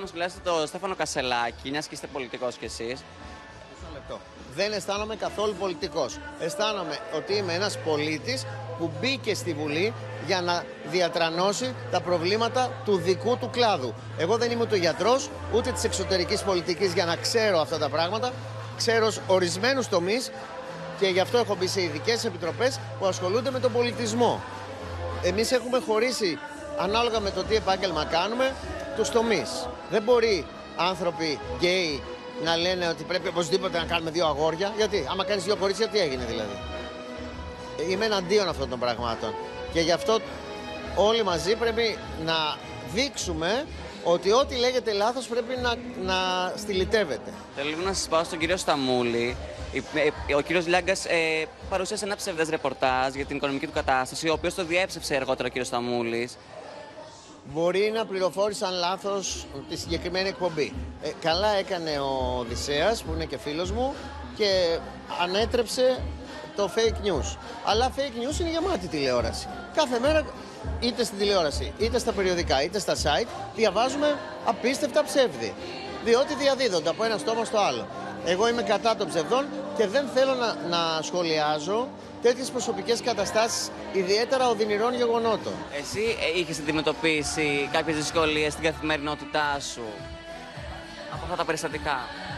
να σχολιάσετε το Στέφανο Κασσελάκη, μιας και είστε πολιτικός κι εσείς. Μισό λεπτό. Δεν αισθάνομαι καθόλου πολιτικός. Αισθάνομαι ότι είμαι ένας πολίτης που μπήκε στη Βουλή για να διατρανώσει τα προβλήματα του δικού του κλάδου. Εγώ δεν είμαι ούτε γιατρός, ούτε της εξωτερικής πολιτικής για να ξέρω αυτά τα πράγματα. Ξέρω ορισμένους τομείς και γι' αυτό έχω μπει σε ειδικές επιτροπές που ασχολούνται με τον πολιτισμό. Εμείς έχουμε χωρίσει, ανάλογα με το τι επάγγελμα κάνουμε, τους τομείς. Δεν μπορεί άνθρωποι γκέι να λένε ότι πρέπει οπωσδήποτε να κάνουμε 2 αγόρια. Γιατί, άμα κάνεις 2 κορίτσια, τι έγινε δηλαδή. Είμαι εναντίον αυτών των πραγμάτων. Και γι' αυτό όλοι μαζί πρέπει να δείξουμε ότι ό,τι λέγεται λάθος πρέπει να στυλιτεύεται. Θέλω λίγο να σας πάω στον κύριο Σταμούλη. Ο κύριος Λιάγκας παρουσίασε ένα ψευδές ρεπορτάζ για την οικονομική του κατάσταση, ο οποίος το διέψευσε αργότερα ο κύριος Σταμούλης. Μπορεί να πληροφόρησαν λάθος τη συγκεκριμένη εκπομπή. Καλά έκανε ο Οδυσσέας, που είναι και φίλος μου, και ανέτρεψε το fake news. Αλλά fake news είναι γεμάτη τηλεόραση. Κάθε μέρα, είτε στην τηλεόραση, είτε στα περιοδικά, είτε στα site, διαβάζουμε απίστευτα ψεύδι. Διότι διαδίδονται από ένα στόμα στο άλλο. Εγώ είμαι κατά των ψευδών και δεν θέλω να σχολιάζω τέτοιες προσωπικές καταστάσεις, ιδιαίτερα οδυνηρών γεγονότων. Εσύ είχες αντιμετωπίσει κάποιες δυσκολίες στην καθημερινότητά σου από αυτά τα περιστατικά?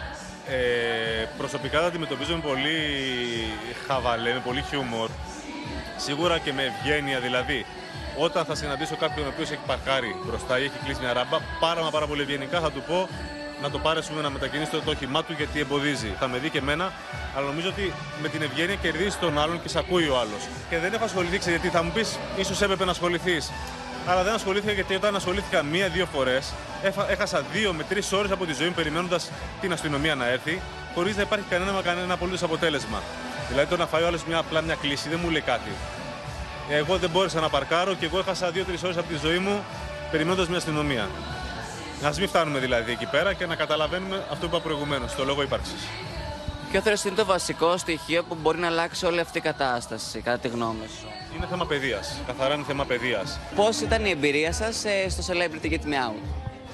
Προσωπικά τα αντιμετωπίζω με πολύ χαβαλέ, με πολύ χιούμορ. Σίγουρα και με ευγένεια, δηλαδή. Όταν θα συναντήσω κάποιον ο οποίος έχει παρκάρει μπροστά ή έχει κλείσει μια ράμπα, πάρα πολύ ευγενικά θα του πω να το πάρει να μετακινήσει το όχημά του γιατί εμποδίζει. Θα με δει και εμένα, αλλά νομίζω ότι με την ευγένεια κερδίζει τον άλλον και σε ακούει ο άλλος. Και δεν έχω ασχοληθεί, γιατί θα μου πεις, ίσως έπρεπε να ασχοληθείς. Αλλά δεν ασχολήθηκα, γιατί όταν ασχολήθηκα 1-2 φορές, έχασα 2 με 3 ώρες από τη ζωή μου περιμένοντας την αστυνομία να έρθει, χωρίς να υπάρχει κανένα απολύτως αποτέλεσμα. Δηλαδή το να φάει ο άλλος απλά μια κλίση δεν μου λέει κάτι. Εγώ δεν μπόρεσα να παρκάρω και εγώ έχασα 2-3 ώρες από τη ζωή μου περιμένοντας μια αστυνομία. Ας μην φτάνουμε δηλαδή εκεί πέρα και να καταλαβαίνουμε αυτό που είπα προηγουμένως, το λόγο ύπαρξης. Ποιο θεωρείς είναι το βασικό στοιχείο που μπορεί να αλλάξει όλη αυτή η κατάσταση, κατά τη γνώμη σου? Είναι θέμα παιδείας. Καθαρά είναι θέμα παιδείας. Πώς ήταν η εμπειρία σας στο Celebrity Get Me Out?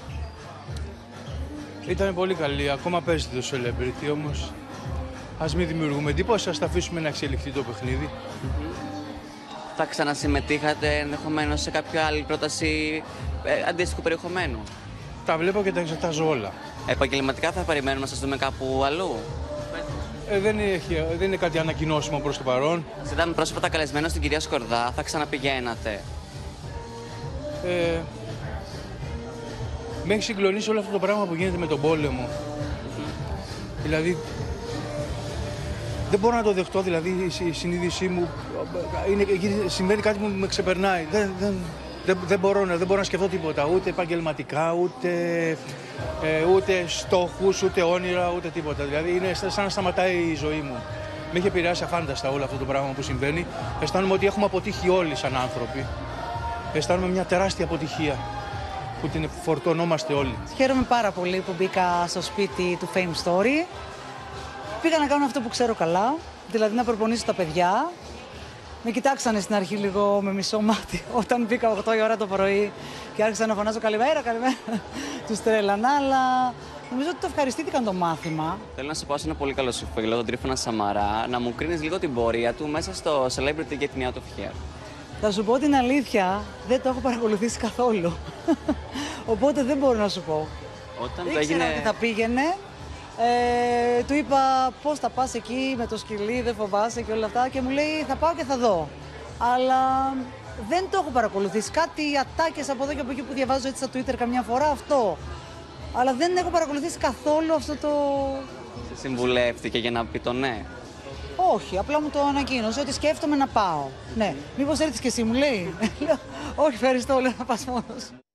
Ήταν πολύ καλή. Ακόμα παίζεται το Celebrity, όμως ας μην δημιουργούμε εντύπωση, ας τα αφήσουμε να εξελιχθεί το παιχνίδι. Θα ξανασυμμετείχατε ενδεχομένως σε κάποια άλλη πρόταση αντίστοιχου περιεχομένου? Τα βλέπω και τα εξετάζω όλα. Επαγγελματικά θα περιμένουμε να σας δούμε κάπου αλλού? Δεν είναι κάτι ανακοινώσιμο προς το παρόν. Ήταν πρόσφατα καλεσμένο στην κυρία Σκορδά, θα ξαναπηγαίνατε? Με έχει συγκλονίσει όλο αυτό το πράγμα που γίνεται με τον πόλεμο. Δηλαδή, δεν μπορώ να το δεχτώ, δηλαδή η συνείδησή μου, συμβαίνει κάτι που με ξεπερνάει. Δεν μπορώ να σκεφτώ τίποτα, ούτε επαγγελματικά, ούτε στόχους, ούτε όνειρα, ούτε τίποτα. Δηλαδή είναι σαν να σταματάει η ζωή μου. Με έχει επηρεάσει αφάνταστα όλο αυτό το πράγμα που συμβαίνει. Αισθάνομαι ότι έχουμε αποτύχει όλοι σαν άνθρωποι. Αισθάνομαι μια τεράστια αποτυχία που την φορτωνόμαστε όλοι. Χαίρομαι πάρα πολύ που μπήκα στο σπίτι του Fame Story. Πήγα να κάνω αυτό που ξέρω καλά, δηλαδή να προπονήσω τα παιδιά. Με κοιτάξανε στην αρχή λίγο με μισό μάτι όταν μπήκα 8 η ώρα το πρωί και άρχισα να φωνάζω καλημέρα, καλημέρα. Τους τρέλανα, αλλά νομίζω ότι το ευχαριστήθηκαν το μάθημα. Θέλω να σου πω σε ένα πολύ καλό σου φίλο, τον Τρίφωνα Σαμαρά, να μου κρίνεις λίγο την πορεία του μέσα στο Celebrity Get Me Out of Here. Θα σου πω την αλήθεια, δεν το έχω παρακολουθήσει καθόλου. Οπότε δεν μπορώ να σου πω. Όταν Ήξερα ότι θα πήγαινε. Του είπα πώς θα πας εκεί με το σκυλί, δεν φοβάσαι και όλα αυτά και μου λέει θα πάω και θα δω. Αλλά δεν το έχω παρακολουθήσει. Κάτι ατάκες από εδώ και από εκεί που διαβάζω έτσι στα Twitter καμιά φορά, αυτό. Αλλά δεν έχω παρακολουθήσει καθόλου αυτό το... Σε συμβουλεύτηκε για να πει το ναι? Όχι, απλά μου το ανακοίνωσε ότι σκέφτομαι να πάω. Ναι, μήπως έρθεις και εσύ, μου λέει. Όχι, ευχαριστώ, λέω να πας μόνος.